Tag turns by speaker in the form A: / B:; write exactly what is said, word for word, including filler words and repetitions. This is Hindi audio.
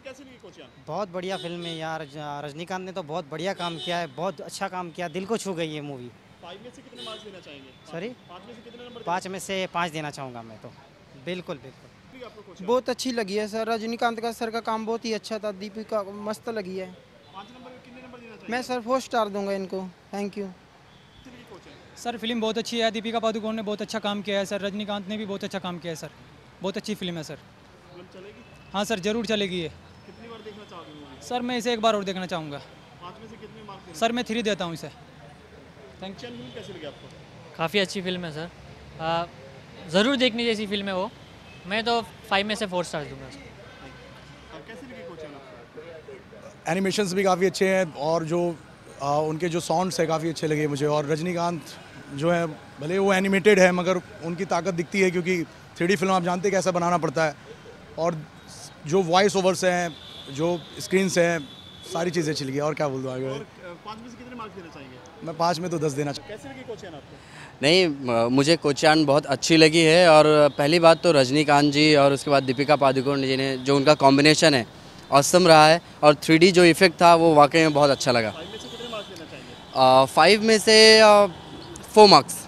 A: कैसी लगी कोचियान?
B: बहुत बढ़िया फिल्म है यार। रजनीकांत ने तो बहुत बढ़िया काम किया है, बहुत अच्छा काम किया, दिल को छू गई ये मूवी।
A: फाइव में से कितने मार्क्स देना चाहेंगे?
B: सॉरी,
A: पाँच में से कितने नंबर?
B: पाँच में से पाँच देना चाहूँगा मैं तो। बिल्कुल बिल्कुल।
A: आपको कोचियान
C: बहुत अच्छी लगी है सर। रजनीकांत का सर का काम बहुत ही अच्छा था। दीपिका मस्त लगी है।
A: पाँच नंबर में कितने नंबर देना चाहेंगे?
C: मैं सर फोर स्टार दूंगा इनको। थैंक यू
A: कैसी लगी कोचियान?
D: सर फिल्म बहुत अच्छी है, दीपिका पादुकोण ने बहुत अच्छा काम किया है सर, रजनीकांत ने भी बहुत अच्छा काम किया है सर, बहुत अच्छी फिल्म है सर।
A: फिल्म चलेगी?
D: हाँ सर, ज़रूर चलेगी ये।
A: कितनी बार देखना चाहोगे मूवी?
D: सर मैं इसे एक बार और देखना चाहूँगा।
A: पाँच में से कितने मार्क्स देना?
D: सर मैं थ्री देता हूँ इसे। थैंक
A: कोचियान फिल्म कैसी लगी आपको?
E: काफ़ी अच्छी फिल्म है सर, आ, ज़रूर देखने जैसी फिल्म है वो। मैं तो फाइव में से फोर स्टार दूंगा।
A: और कैसी लगी कोचियान आपको?
F: एनिमेशंस भी काफ़ी अच्छे हैं और जो आ, उनके जो साउंड्स है काफ़ी अच्छे लगे मुझे। और रजनीकांत जो है भले वो एनिमेटेड है मगर उनकी ताकत दिखती है, क्योंकि थ्री डी फिल्म आप जानते हैं कैसा बनाना पड़ता है। और जो वॉइस ओवर्स हैं, जो स्क्रीन्स हैं, सारी चीज़ें अच्छी लगी। और क्या बोल दूँ आगे?
A: और पाँच में से कितने मार्क्स देना चाहेंगे?
F: मैं पाँच में तो दस देना चाहूँगा।
A: कैसी लगी कोचियान आपको?
G: नहीं, म- मुझे कोचियान बहुत अच्छी लगी है। और पहली बात तो रजनीकांत जी और उसके बाद दीपिका पादुकोण जी ने जो उनका कॉम्बिनेशन है औसम रहा है। और थ्री डी जो इफेक्ट था वो वाकई में बहुत अच्छा लगा।
A: फाइव में से कितने मार्क्स देना चाहेंगे?
G: फाइव में से फोर मार्क्स।